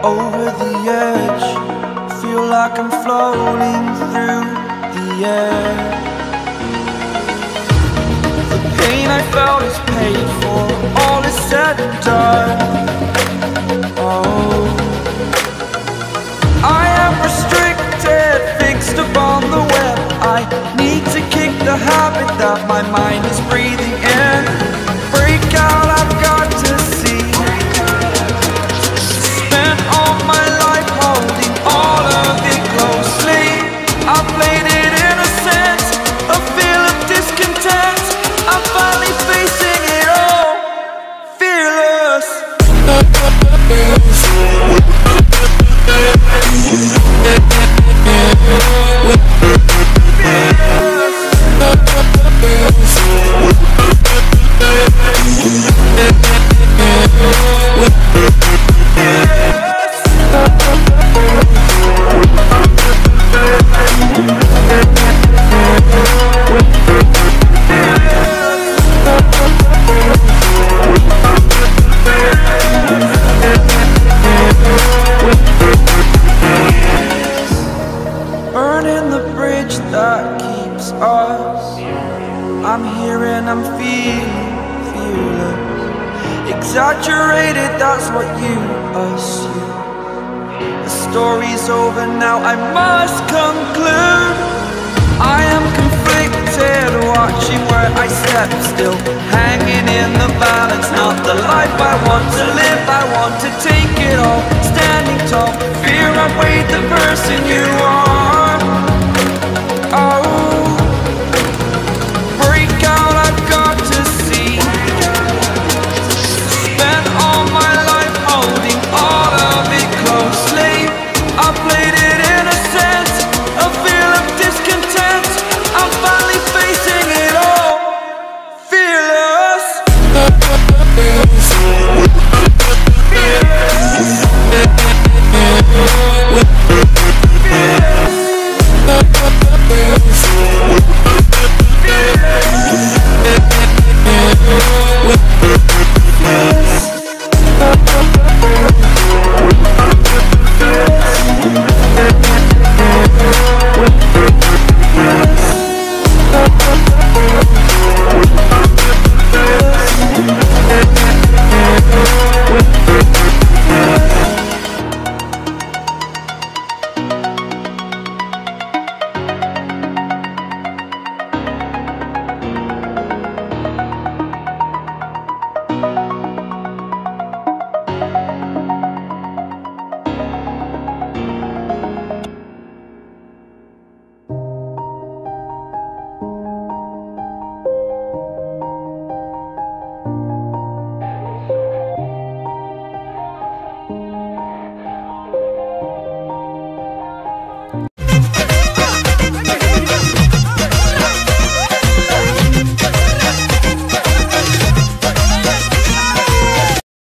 over the edge. Feel like I'm floating through the air. The pain I felt is paid for, all is said and done. Oh, I am restricted, fixed upon the web. I need to kick the habit that my mind is breathing in. Break out, I've got to see. Spent all my life holding all of it closely. I played it innocent, a feel of discontent. I'm finally facing it all, fearless. Burning the bridge that keeps us. I'm here and I'm feeling fearless. Exaggerated, that's what you assume. The story's over now, I must conclude. I am conflicted, watching where I step still, hanging in the balance. Not the life I want to live, I want to take it all. Standing tall, fear I weighed the person you are.